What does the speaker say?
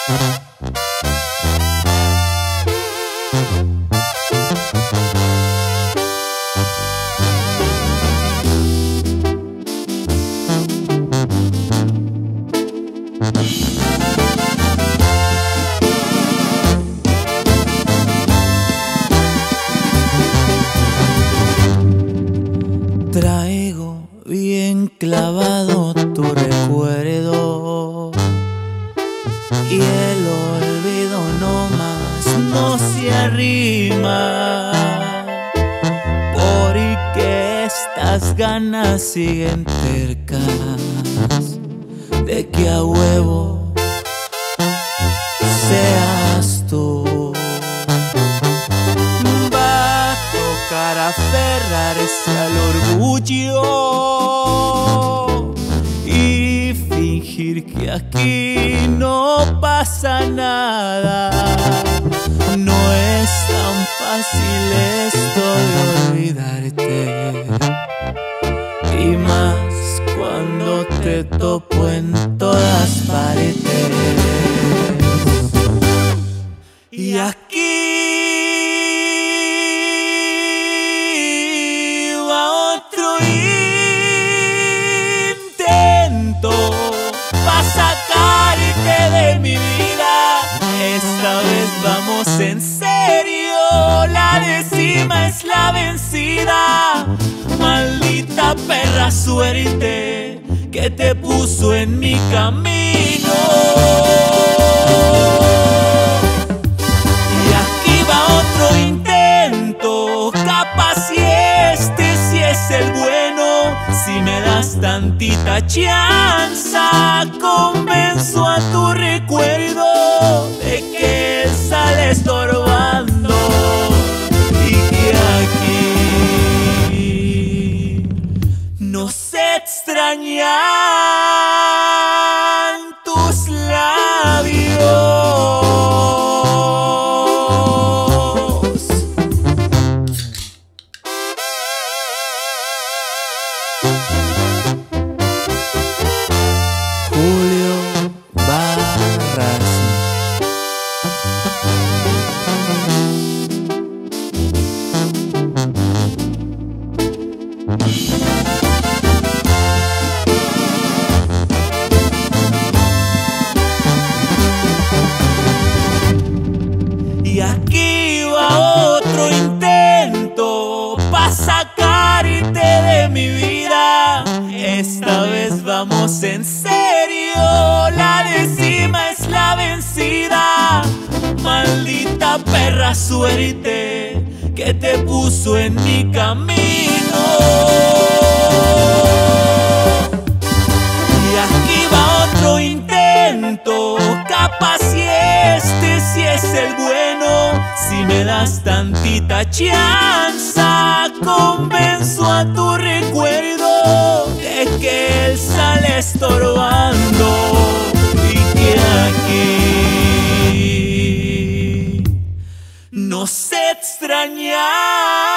Traigo bien clavado tu recuerdo y el olvido no se arrima, porque estas ganas siguen tercas de que a huevo seas tú. Va a tocar aferrarse al orgullo y fingir que aquí no pasa nada. No es tan fácil esto de olvidarte, y más cuando te topo en todas partes. Y aquí va otro intento pa' sacarte de mi vida. Esta vez vamos en serio, la décima es la vencida. Maldita perra suerte que te puso en mi camino. Y aquí va otro intento, capaz si este sí es el bueno. Si me das tantita chanza, convenzo a tu recuerdo de que él sale estorbando y que aquí nos extrañan tus labios. Julio Barras. Y aquí va otro intento pa' sacarte de mi vida. Esta vez vamos en serio, la décima es la vencida. Maldita perra suerte que te puso en mi camino. Y aquí va otro intento, capaz si este sí es el bueno. Si me das tantita chanza, convenzo a tu recuerdo de que él sale estorbando y que aquí nos extraña.